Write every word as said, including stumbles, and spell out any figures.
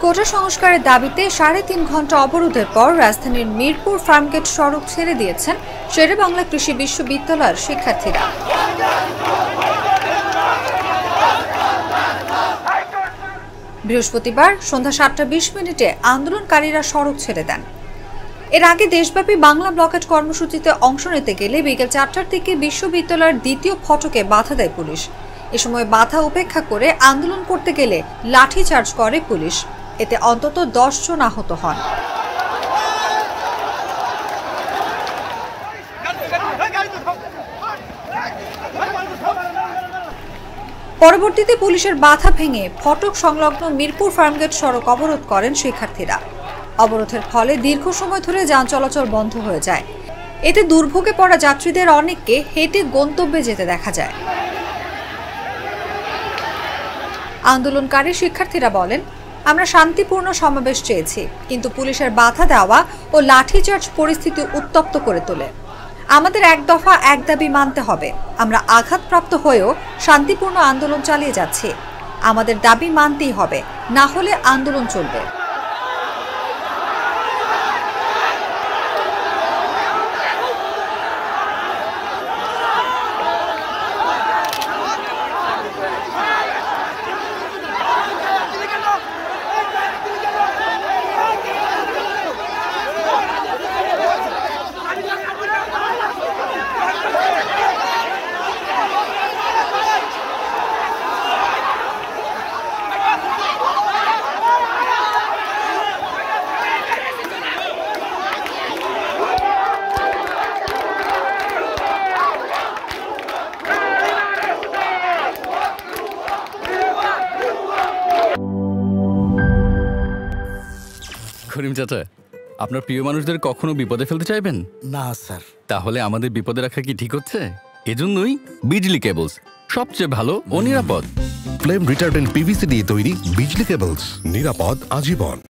কোটা সংস্কারের দাবিতে সাড়ে তিন ঘন্টা অবরোধের পর রাজধানীর মিরপুর ফার্মগেট সড়ক ছেড়ে দিয়েছেন শেরেবাংলা কৃষি বিশ্ববিদ্যালয়ের শিক্ষার্থীরা। বৃহস্পতিবার সন্ধ্যা সাতটা বিশ মিনিটে আন্দোলনকারীরা সড়ক ছেড়ে দেন। এর আগে দেশব্যাপী বাংলা ব্লকেট কর্মসূচিতে অংশ নিতে গেলে বিকেল চারটার দিকে বিশ্ববিদ্যালয়ের দ্বিতীয় ফটকে বাধা দেয় পুলিশ। এ সময় বাধা উপেক্ষা করে আন্দোলন করতে গেলে লাঠিচার্জ করে পুলিশ। এতে অন্তত দশ জন আহত হন। পরবর্তীতে পুলিশের বাধা ভেঙে ফটক সংলগ্ন মিরপুর ফার্মগেট সড়ক অবরোধ করেন শিক্ষার্থীরা। অবরোধের ফলে দীর্ঘ সময় ধরে যান চলাচল বন্ধ হয়ে যায়। এতে দুর্ভোগে পড়া যাত্রীদের অনেককে হেঁটে গন্তব্যে যেতে দেখা যায়। আন্দোলনকারী শিক্ষার্থীরা বলেন, আমরা শান্তিপূর্ণ সমাবেশ চেয়েছি, কিন্তু পুলিশের বাধা দেওয়া ও লাঠিচার্জ পরিস্থিতি উত্তপ্ত করে তোলে। আমাদের এক দফা এক দাবি মানতে হবে। আমরা আঘাতপ্রাপ্ত হয়েও শান্তিপূর্ণ আন্দোলন চালিয়ে যাচ্ছি। আমাদের দাবি মানতেই হবে, না হলে আন্দোলন চলবে। করিম চাচা, আপনার প্রিয় মানুষদের কখনো বিপদে ফেলতে চাইবেন না স্যার। তাহলে আমাদের বিপদে রাখা কি ঠিক হচ্ছে? এজন্যই বিজলি কেবলস সবচেয়ে ভালো ও নিরাপদ। ফ্লেম রিটার্ডেন্ট পিভিসি দিয়ে তৈরি বিজলি কেবলস, নিরাপদ আজীবন।